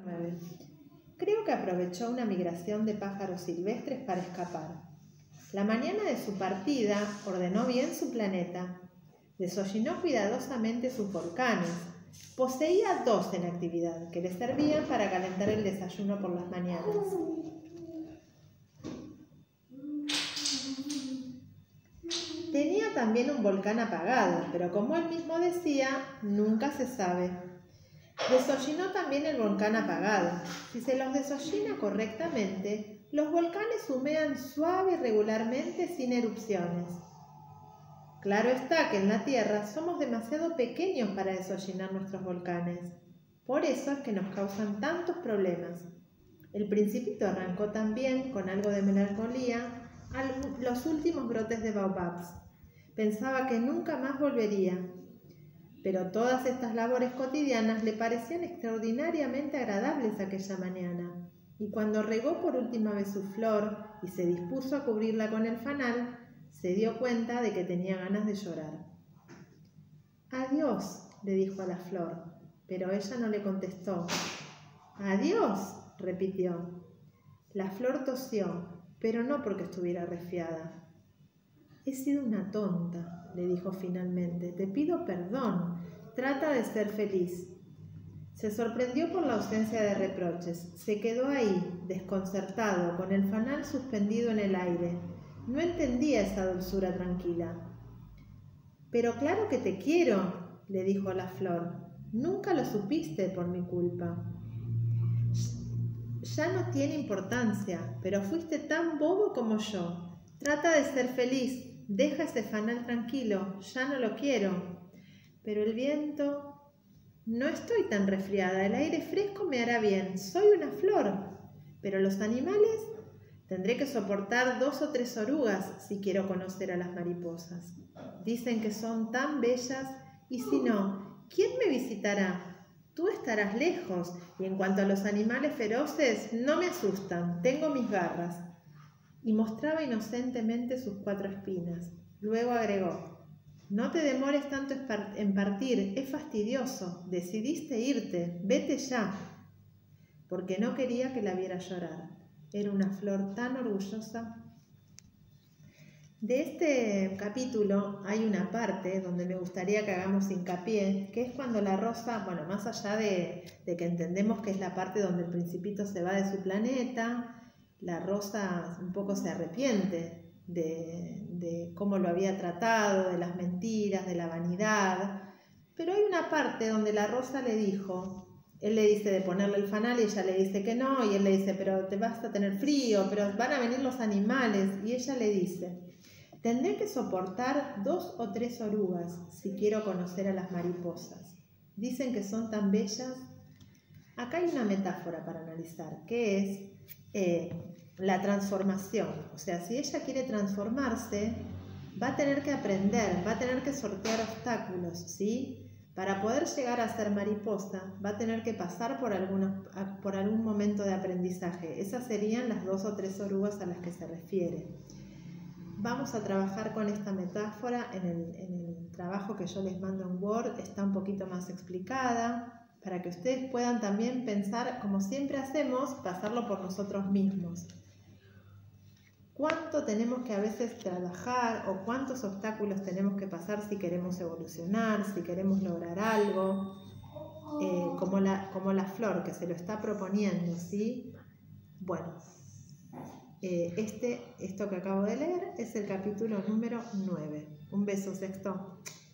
9. Creo que aprovechó una migración de pájaros silvestres para escapar. La mañana de su partida ordenó bien su planeta, desollinó cuidadosamente sus volcanes. Poseía 2 en actividad que le servían para calentar el desayuno por las mañanas. Tenía también un volcán apagado, pero como él mismo decía, nunca se sabe. Desollinó también el volcán apagado. Si se los desollina correctamente, los volcanes humean suave y regularmente sin erupciones. Claro está que en la Tierra somos demasiado pequeños para desollinar nuestros volcanes. Por eso es que nos causan tantos problemas. El Principito arrancó también, con algo de melancolía, los últimos brotes de baobabs. Pensaba que nunca más volvería. Pero todas estas labores cotidianas le parecían extraordinariamente agradables aquella mañana. Y cuando regó por última vez su flor y se dispuso a cubrirla con el fanal, se dio cuenta de que tenía ganas de llorar. «Adiós», le dijo a la flor, pero ella no le contestó. «Adiós», repitió. La flor tosió, pero no porque estuviera resfriada. «He sido una tonta», le dijo finalmente. «Te pido perdón. Trata de ser feliz». Se sorprendió por la ausencia de reproches. Se quedó ahí, desconcertado, con el fanal suspendido en el aire. No entendía esa dulzura tranquila. «Pero claro que te quiero», le dijo la flor. «Nunca lo supiste por mi culpa». «Ya no tiene importancia, pero fuiste tan bobo como yo. Trata de ser feliz. Deja ese fanal tranquilo. Ya no lo quiero». «Pero el viento...» «No estoy tan resfriada. El aire fresco me hará bien. Soy una flor. Pero los animales... Tendré que soportar 2 o 3 orugas si quiero conocer a las mariposas. Dicen que son tan bellas y si no, ¿quién me visitará? Tú estarás lejos y en cuanto a los animales feroces, no me asustan, tengo mis garras». Y mostraba inocentemente sus 4 espinas. Luego agregó: «No te demores tanto en partir, es fastidioso. Decidiste irte, vete ya». Porque no quería que la viera llorar. Era una flor tan orgullosa. De este capítulo hay una parte donde me gustaría que hagamos hincapié, que es cuando la rosa, bueno, más allá de que entendemos que es la parte donde el Principito se va de su planeta, la rosa un poco se arrepiente de cómo lo había tratado, de las mentiras, de la vanidad. Pero hay una parte donde la rosa le dijo... Él le dice de ponerle el fanal y ella le dice que no, y él le dice, pero te vas a tener frío, pero van a venir los animales. Y ella le dice, tendré que soportar 2 o 3 orugas si quiero conocer a las mariposas. Dicen que son tan bellas. Acá hay una metáfora para analizar, que es la transformación. O sea, si ella quiere transformarse, va a tener que aprender, va a tener que sortear obstáculos, ¿sí? Para poder llegar a ser mariposa, va a tener que pasar por algún momento de aprendizaje. Esas serían las 2 o 3 orugas a las que se refiere. Vamos a trabajar con esta metáfora en el trabajo que yo les mando en Word. Está un poquito más explicada, para que ustedes puedan también pensar, como siempre hacemos, pasarlo por nosotros mismos. ¿Cuánto tenemos que a veces trabajar o cuántos obstáculos tenemos que pasar si queremos evolucionar, si queremos lograr algo? Como la flor que se lo está proponiendo, ¿sí? Bueno, esto que acabo de leer es el capítulo número 9. Un beso, Sexto.